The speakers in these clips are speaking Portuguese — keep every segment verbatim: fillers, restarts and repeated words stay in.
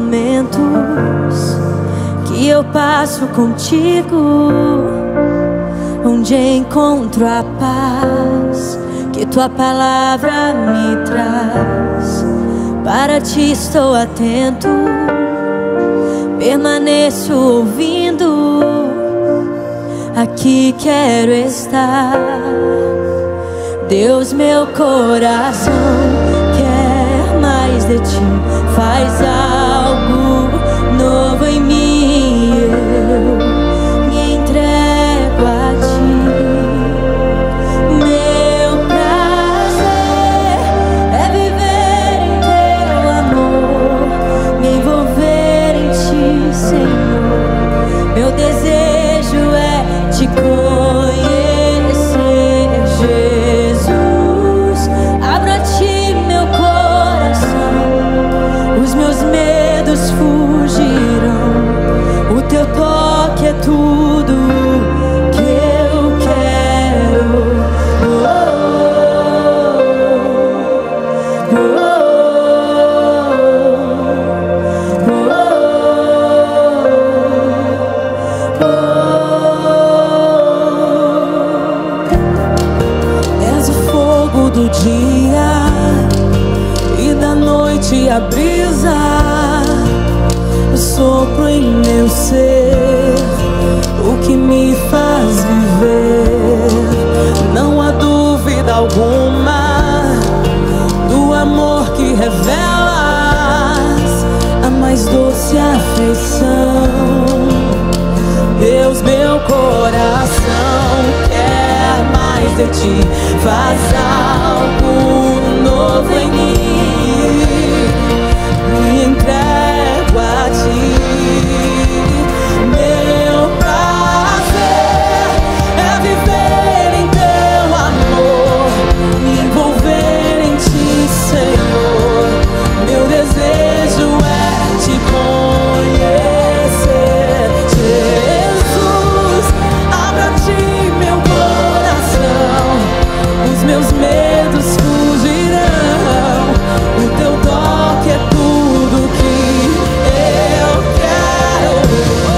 momentos que eu passo contigo, onde encontro a paz que tua palavra me traz. Para ti estou atento, permaneço ouvindo, aqui quero estar. Deus, meu coração quer mais de ti, faz algo novo em mim. Eu me entrego a ti. Meu prazer é viver em teu amor, me envolver em ti, Senhor. Meu desejo é te conhecer, Jesus. Abro a ti meu coração, os meus medos fugirão. O teu toque é tudo que eu quero. Oh, oh, oh, oh, oh. És o fogo do dia e da noite a brisa, o sopro em meu ser, o que me faz viver. Não há dúvida alguma do amor que revelas, a mais doce afeição. Deus, meu coração quer mais de ti, faz algo novo em mim. Me entrego a ti. Meu prazer é viver em teu amor, me envolver em ti, Senhor. Meu desejo é te conhecer, Jesus. Abra a ti meu coração, os meus medos fugirão. O teu toque é tudo que eu quero. Oh,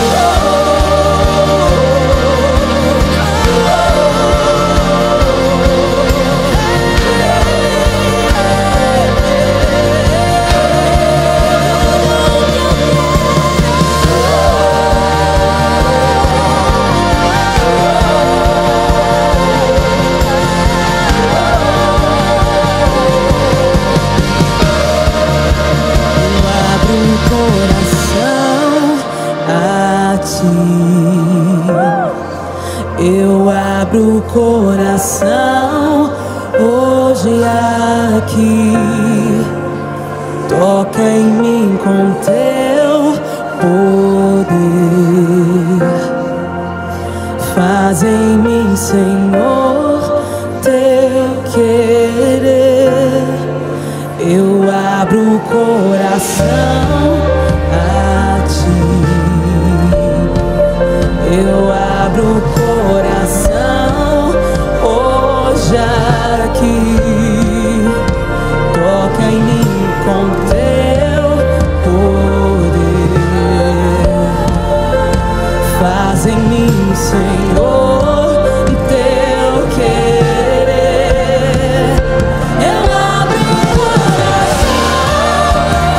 eu abro o coração hoje aqui. Toca em mim com teu poder, faz em mim, Senhor, teu querer. Eu abro o coração a ti. Eu abro o coração hoje aqui. Toca em mim com teu poder, faz em mim, Senhor, teu querer. Eu abro o coração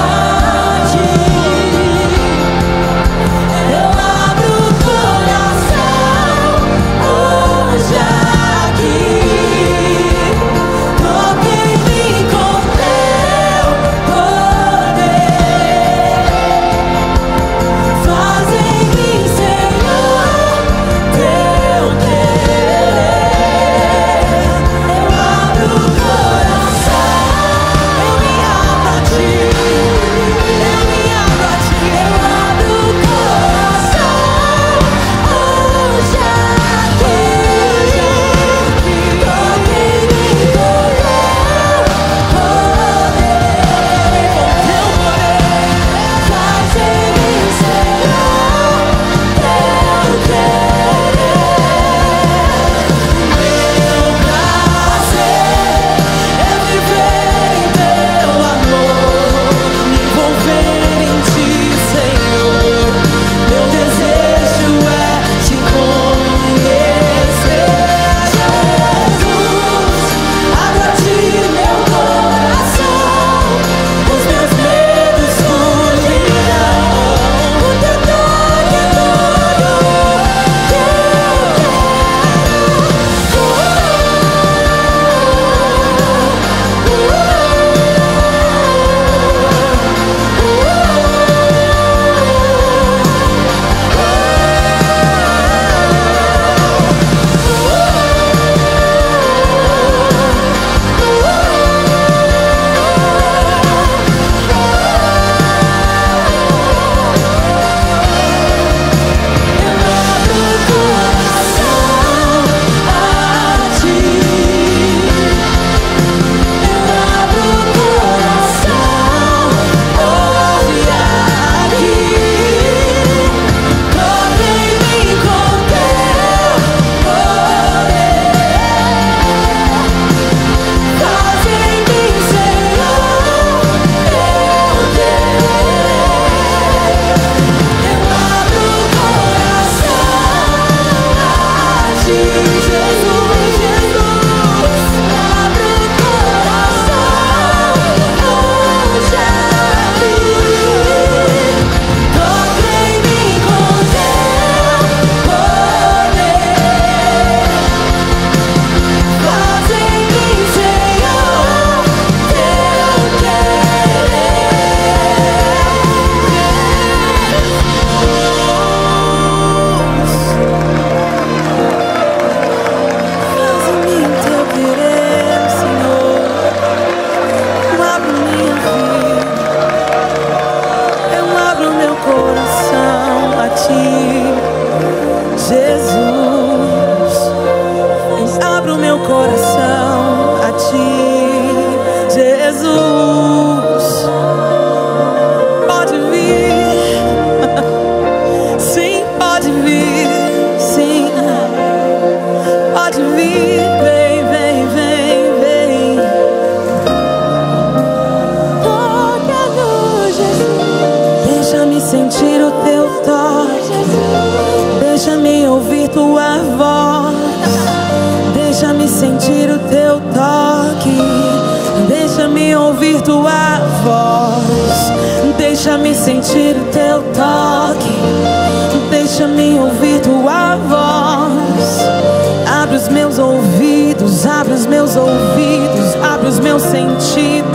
Deixa-me sentir o teu toque, deixa-me ouvir tua voz. Abre os meus ouvidos, abre os meus ouvidos, abre os meus sentidos.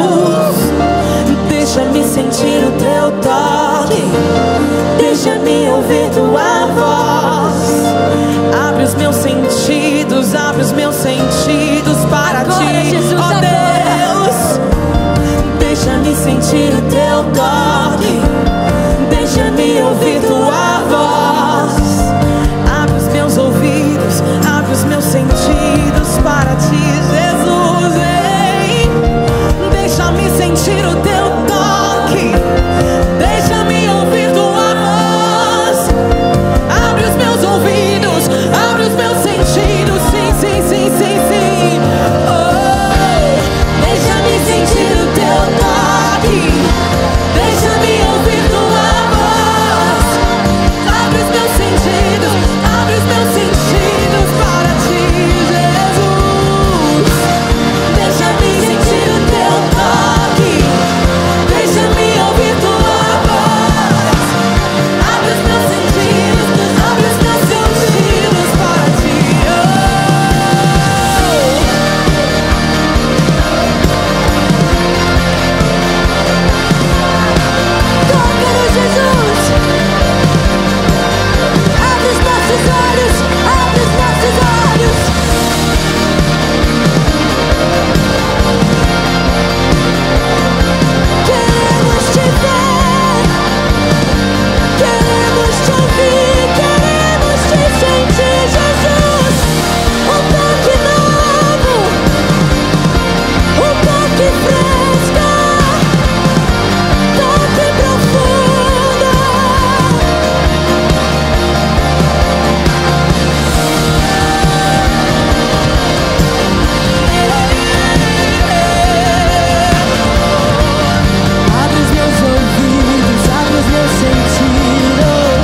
Deixa-me sentir o teu toque, deixa-me ouvir tua voz. Abre os meus sentidos, abre os meus sentidos para Agora, ti, Jesus, ó agora. Deus. Deixa-me sentir o teu toque, deixa-me ouvir tua voz. Abre os meus ouvidos, abre os meus sentidos para ti, Jesus. Ei, deixa-me sentir o teu toque, deixa-me ouvir tua voz. Abre os meus ouvidos, abre os meus sentidos, sim, sim, sim, sim, sim. Oh, deixa-me sentir o teu toque, deixa-me ouvir tua voz. Abre os meus sentidos, abre os meus sentidos para ti, Jesus. Deixa-me sentir o teu toque, deixa-me ouvir tua voz. Abre os meus sentidos, abre os meus sentidos para ti. Toca-nos, Jesus. Abre os nossos olhos, abre os nossos olhos. Queremos te ver, queremos te ouvir, queremos te sentir, Jesus. Um toque novo, um toque fresco, toque profundo. Abre os meus ouvidos, abre os meus sentidos.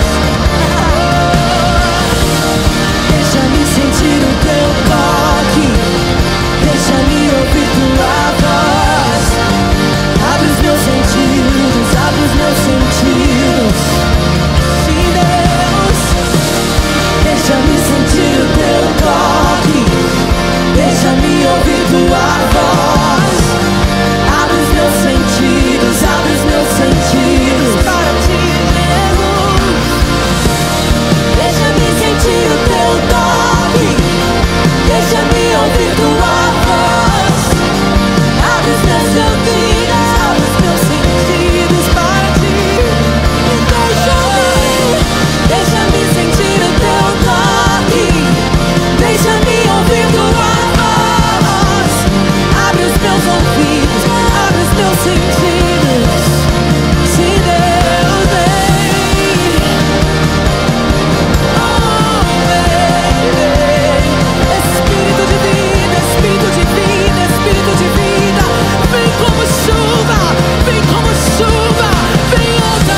Deixa-me sentir o teu toque, deixa-me ouvir tua voz. Abre os meus sentidos, abre os meus sentidos. Sim, Deus. Deixa-me sentir o teu toque, deixa-me ouvir tua voz. Abre os meus sentidos, abre os meus sentidos para ti, Jesus. Deixa-me sentir o teu toque, deixa-me ouvir tua voz. Abre os meus sentidos, abre os meus sentidos para ti. E deixa-me, deixa-me sentir o teu toque, deixa-me ouvir tua voz. Abre os meus ouvidos, abre os meus sentidos. Se Deus vem, oh, vem, vem. Espírito de vida, Espírito de vida, Espírito de vida, vem como chuva, vem como chuva, vem outra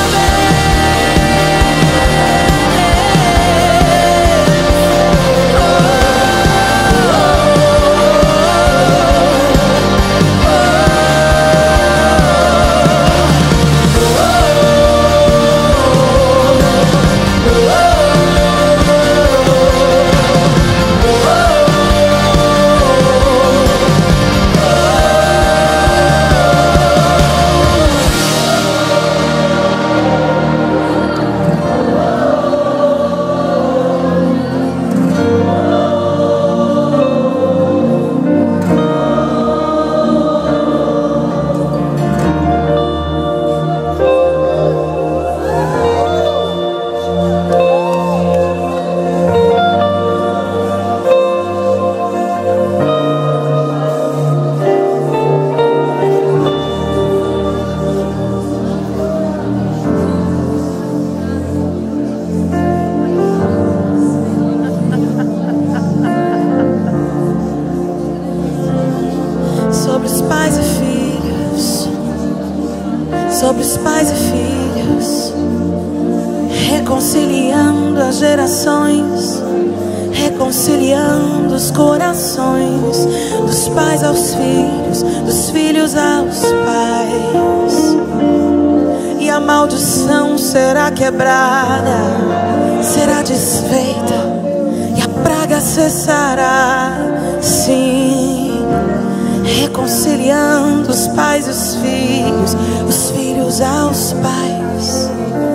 sobre os pais e filhos, sobre os pais e filhos, reconciliando as gerações, reconciliando os corações, dos pais aos filhos, dos filhos aos pais, e a maldição será quebrada, será desfeita e a praga cessará. Sim, reconciliando os pais e os filhos, os filhos aos pais.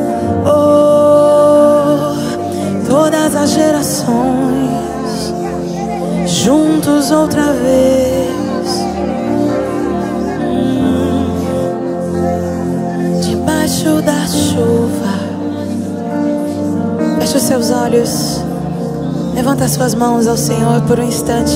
Oh, todas as gerações juntos outra vez. Debaixo da chuva. Feche os seus olhos. Levanta as suas mãos ao Senhor por um instante.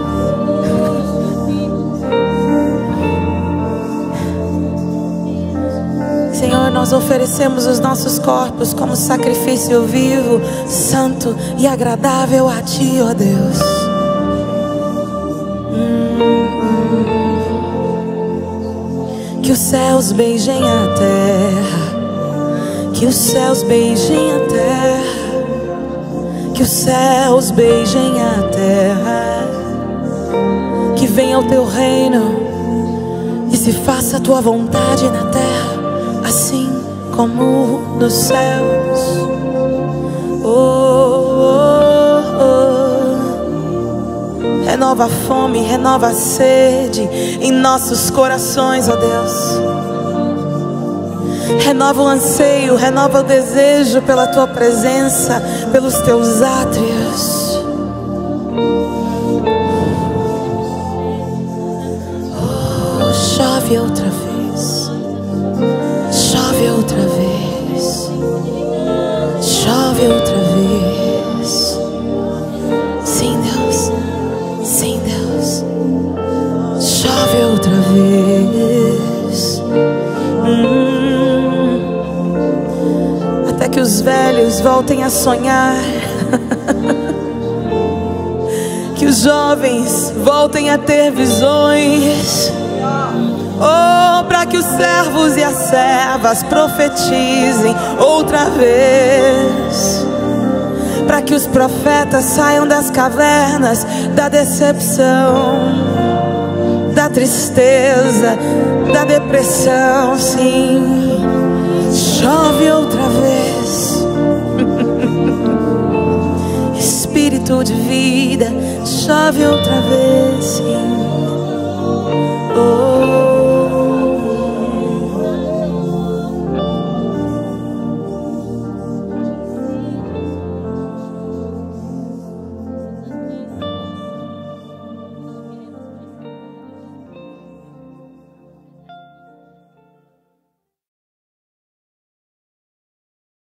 Senhor, nós oferecemos os nossos corpos como sacrifício vivo, santo e agradável a Ti, ó Deus. Que os céus beijem a terra, que os céus beijem a terra, que os céus beijem a terra. Que venha o Teu reino e se faça a Tua vontade na terra, assim como nos céus. Oh, oh, oh. Renova a fome, renova a sede em nossos corações, ó Deus. Renova o anseio, renova o desejo pela Tua presença, pelos Teus átrios. Oh, chove outra vez, chove outra vez, chove outra vez. Sim, Deus, sim, Deus, chove outra vez. hum. Até que os velhos voltem a sonhar, que os jovens voltem a ter visões. Oh, para que os servos e as servas profetizem outra vez, para que os profetas saiam das cavernas da decepção, da tristeza, da depressão. Sim, chove outra vez. Espírito de vida, chove outra vez.